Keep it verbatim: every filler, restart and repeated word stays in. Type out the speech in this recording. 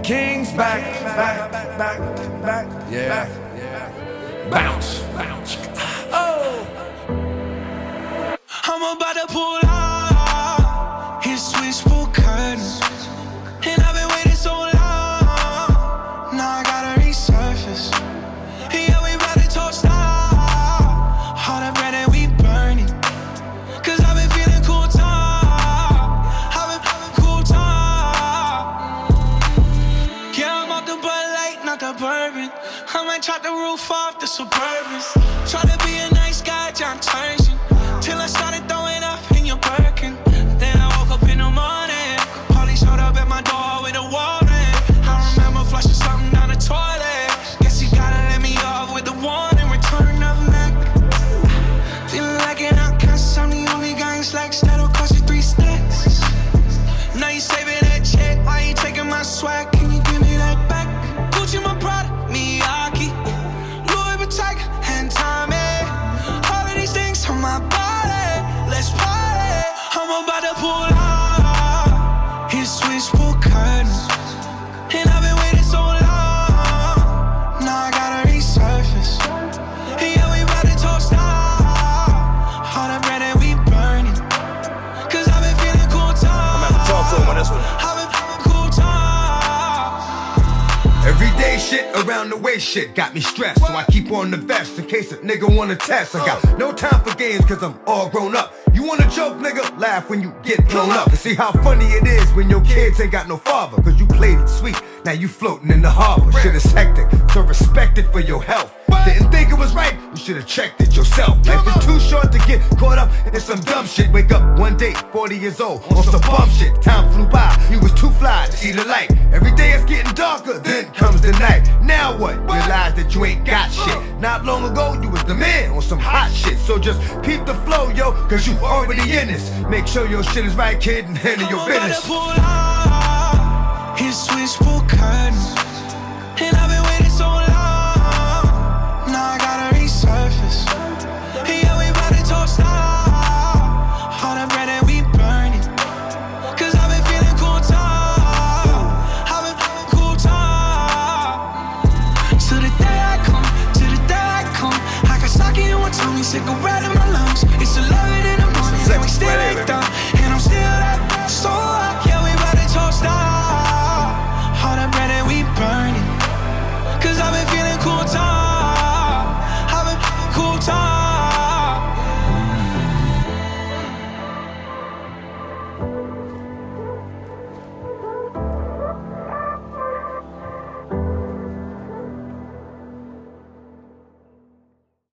King's back, back, back, back, back, yeah, yeah. Bounce, bounce. Oh, I'm about to pull out his switchboard curtains, and I've been waiting so long. Now I gotta resurface. Yeah, we about to toast out all the bread that we burning. Cause I've been feeling cool time. I've been feeling cool time. Yeah, I'm off the Bud Light, not the bourbon. I might chop the roof off the Suburbans. Try to be a nice guy, John Turgeon, till I started throwing up in your Birkin. Then I woke up in the morning, Paulie showed up at my door with a warrant. I remember flushing something down the toilet. Guess he gotta let me off with the warning. Return of Mac. Feeling like an outcast, I'm the only guy in slacks that'll cost you three stacks. Now you saving that check, why you taking my swag? Can you give me that back? Gucci my product, Miyake, Louis Vuitton and Tommy. All of these things on my body, let's party. I'm about to pull out his switchboard curtains, and I've been waiting so long. Now I gotta resurface. Yeah, we about to toast out all the bread that we burning. Cause I've been feeling cool time. I'm gonna talk to him on this one. I've been feeling cool time. Everyday shit around the way shit got me stressed, so I keep on the vest in case a nigga wanna test. I got no time for games cause I'm all grown up. You wanna joke, nigga? Laugh when you get blown up. And see how funny it is when your kids ain't got no father, cause you played it sweet, now you floating in the harbor. Shit is hectic, so respect it for your health. Didn't think it was right, you should've checked it yourself. Life is too short to get caught up in some dumb shit. Wake up one day, forty years old, on some bum shit. Time flew by, you was too fly to see the light. Every day it's getting darker, then comes the night. Now what? Realize that you ain't got shit. Not long ago, you was the man on some hot shit. So just peep the flow, yo, cause you already in this. Make sure your shit is right, kid, and handle your business. I'm about to pull out his switchboard curtains,